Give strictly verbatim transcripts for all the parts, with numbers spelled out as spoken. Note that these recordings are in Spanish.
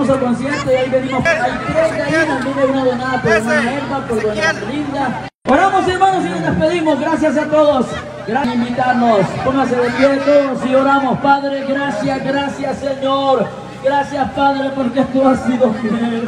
vamos al concierto y ahí venimos. Hay tres gallinas, viene una donada por hermana Elba, por doña Linda. Oramos, hermanos, y nos despedimos. Gracias a todos. Gracias por invitarnos. Pónganse de pie todos y oramos. Padre, gracias, gracias, Señor. Gracias, Padre, porque tú has sido fiel.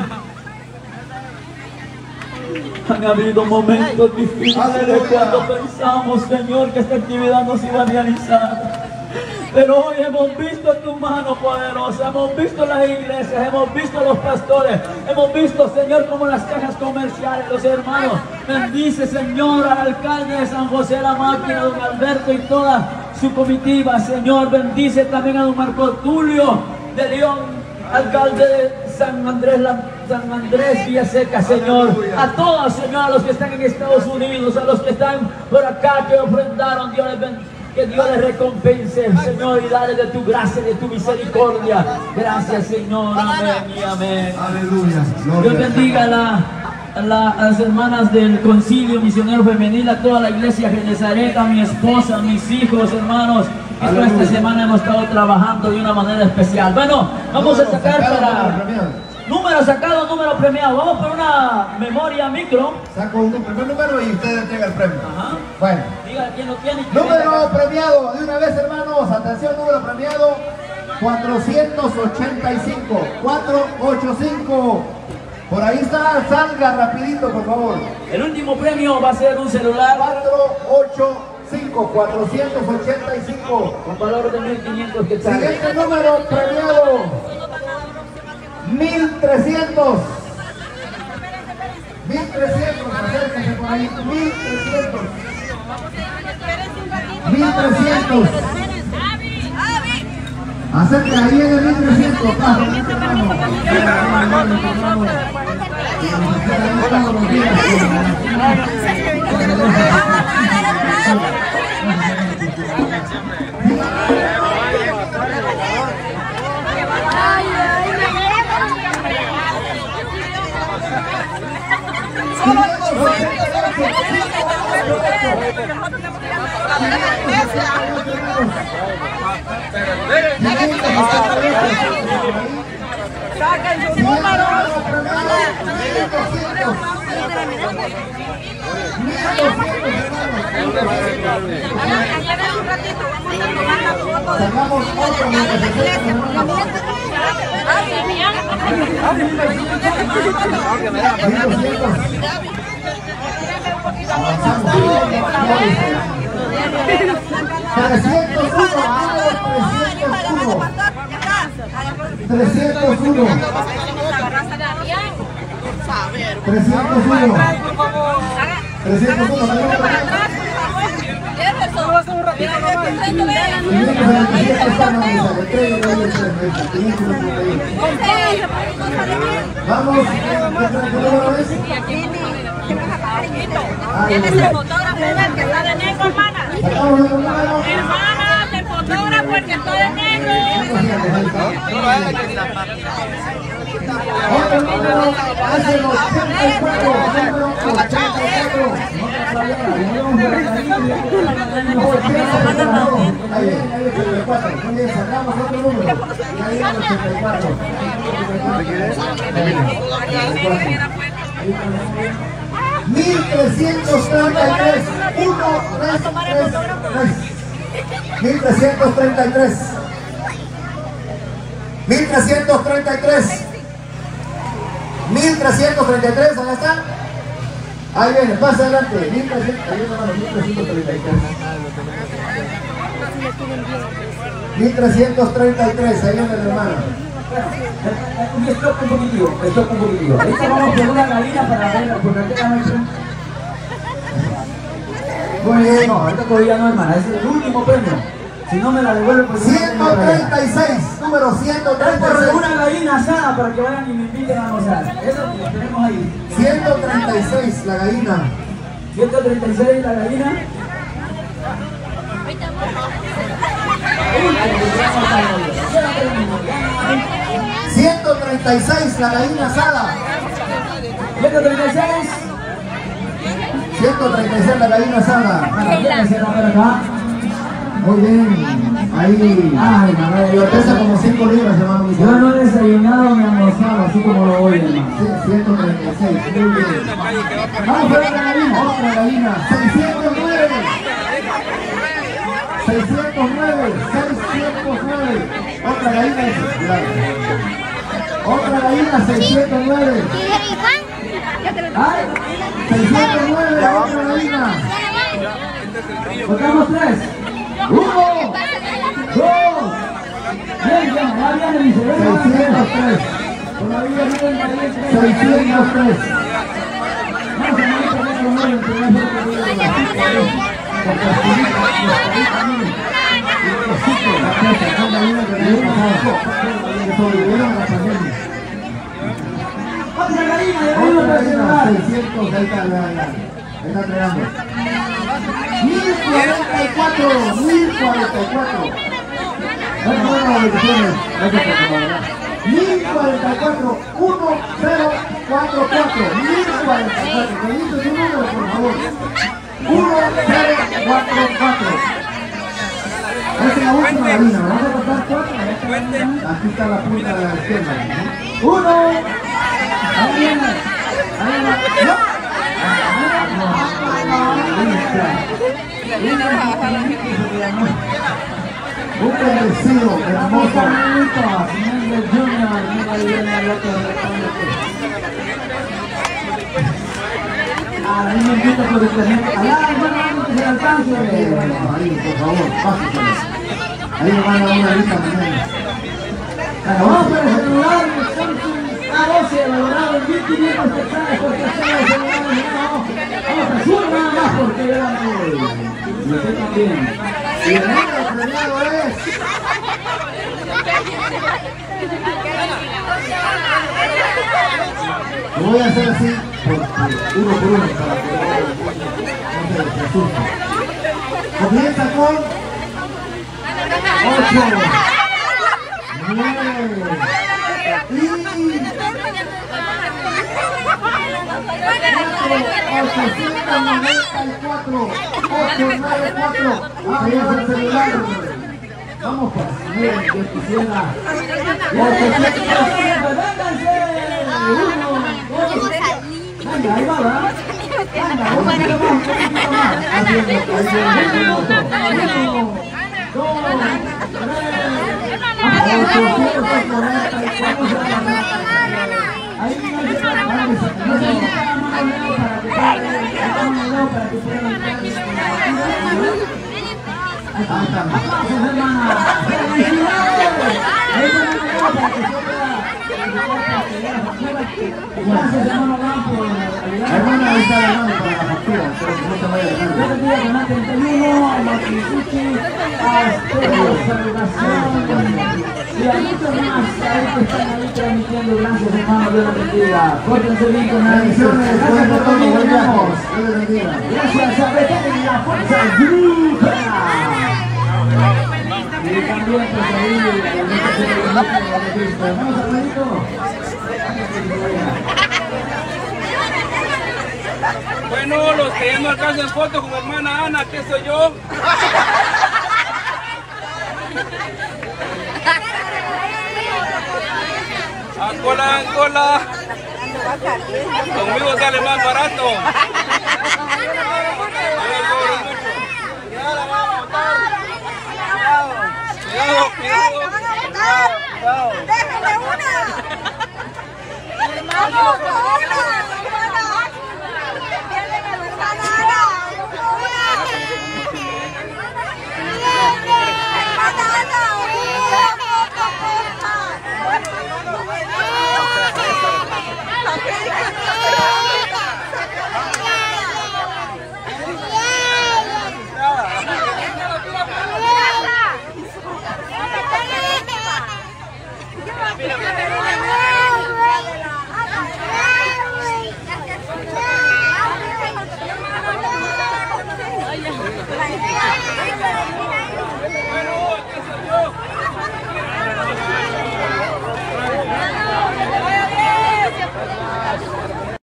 Han habido momentos difíciles cuando pensamos, Señor, que esta actividad no se iba a realizar. Pero hoy hemos visto tu mano poderosa, hemos visto las iglesias, hemos visto los pastores, hemos visto, Señor, como las cajas comerciales, los hermanos. Bendice, Señor, al alcalde de San José La Máquina, don Alberto y toda su comitiva, Señor. Bendice también a don Marco Tulio de León, alcalde de San Andrés, la, San Andrés Villaseca, Señor. A todos, Señor, a los que están en Estados Unidos, a los que están por acá, que ofrendaron, Dios les bendiga. Que Dios les recompense, Señor, y dale de tu gracia y de tu misericordia. Gracias, Señor. Amén y amén. Aleluya. Dios bendiga a, la, a, la, a las hermanas del Concilio Misionero Femenil, a toda la iglesia Genezaret, a mi esposa, a mis hijos, hermanos. Que toda esta semana hemos estado trabajando de una manera especial. Bueno, vamos a sacar para... Número sacado, número premiado. Vamos por una memoria micro. Saco un primer número y usted entrega el premio. Ajá. Bueno. Diga quién lo tiene. Número premiado, de una vez, hermanos. Atención, número premiado. cuatrocientos ochenta y cinco. cuatrocientos ochenta y cinco. Por ahí está, salga rapidito, por favor. El último premio va a ser un celular. cuatrocientos ochenta y cinco. cuatrocientos ochenta y cinco. Con valor de mil quinientos quetzales. Siguiente número premiado. mil trescientos. mil trescientos, acérquense por ahí. mil trescientos. mil trescientos. Acérquense ahí en el mil trescientos. Saquen sus números. Sacamos otro trescientos uno. trescientos uno. trescientos uno. Vamos. ¿Quién es el fotógrafo que está de negro, hermana? Hermana, el fotógrafo el que está de negro. Otro número es el ochenta y cuatro. Muy bien, sacamos otro número. mil trescientos treinta y tres. uno, tres, tres, tres. mil trescientos treinta y tres. mil trescientos treinta y tres. mil trescientos treinta y tres, ¿dónde está? Ahí viene, pasa adelante. mil trescientos treinta y tres. mil trescientos treinta y tres, ahí viene el hermano. Un stop un poquitivo, stop un poquitivo. Ahorita vamos por una galina para ver, porque aquí no hay. Muy bien, no, ahorita todavía no, hermana, es el último premio. Si no me la devuelve, pues ciento treinta y seis, número ciento treinta y seis. por una gallina asada para que vayan y me inviten a almorzar. Eso lo tenemos ahí. ciento treinta y seis, la gallina. ciento treinta y seis, la gallina. ciento treinta y seis, la gallina asada. ciento treinta y seis. ciento treinta y seis, la gallina asada. Muy bien. Ahí. Ay, madre, yo Pesa como cinco libras, hermano. Yo no he desayunado ni almorzado, así como lo voy, hermano. Sí, ciento treinta y seis. Muy bien. Vamos a ver la gallina. Otra gallina. seiscientos nueve. seiscientos nueve. seiscientos nueve. Otra gallina. Otra gallina. seiscientos nueve. Ay, seiscientos nueve. Otra gallina. contamos tres. Uno, dos. Bien, ya, ya viene, dice. seiscientos tres. Todavía viene el seiscientos tres. Vamos a ver cómo se mueve el primer otra gallina, ya vino para el celular. seiscientos, ahí está, ya, ya. Ahí está entregando. mil cuarenta y cuatro, mil cuarenta y cuatro. Bueno, bueno, las bendiciones. mil cuarenta y cuatro, uno cero cuatro cuatro. mil cuarenta y cuatro. Que dice su número, por favor. uno cero cuatro cuatro. Esa es la última gallina. Vamos a contar cuatro. Aquí está la punta de la izquierda. Uno. Ahí viene. Ahí va. ¡No! Un bendecido, hermoso. Ahí me invita por internet. Allá, hermano, que se alcance. Ahí, por favor, pásale. Ahí me van a dar una lista mañana. Vamos por el celular, A doce, valorado en mil quinientos quetzales por tercera de celular. Vamos, vamos, sube nada más porque yo la y usted también. Y el número premiado es... Lo voy a hacer así, por, por, uno por uno, para que no se asuste. Comienza con... ocho, nueve, y... ochocientos noventa y cuatro, ochocientos noventa y cuatro. Ahí es el celular. Vamos pues, miren, yo quisiera. Venga, ahí va, ¿verdad? Venga, un poquito más, un poquito más. Ahí viene, ahí viene. Uno, dos, tres, ochocientos noventa y cuatro. Ahí no se no se para que puedan ahí está. Aplausos, hermana. ¡Felicidades! Ahí tenemos para que gracias, hermano Lampo. Hermana, ahí está la mano para la factura, pero que no se vaya a dejar. Yo te pido que mate treinta y uno, a Matrizuchi, a Estero, Salvación, y a muchos más ahí que están ahí transmitiendo. Gracias, hermano, Dios los bendiga. Pórtense bien con las bendiciones. Gracias por todo, buen viaje. Gracias a Betén y la Fuerza Bruta. Y también pues ahí vamos a Pedrito. Bueno, los que ya no alcanzan foto con mi hermana Ana, ¿qué soy yo? Angola, Angola. Conmigo sale más barato. Cuidado, cuidado. Cuidado, cuidado. ¡Déjale una!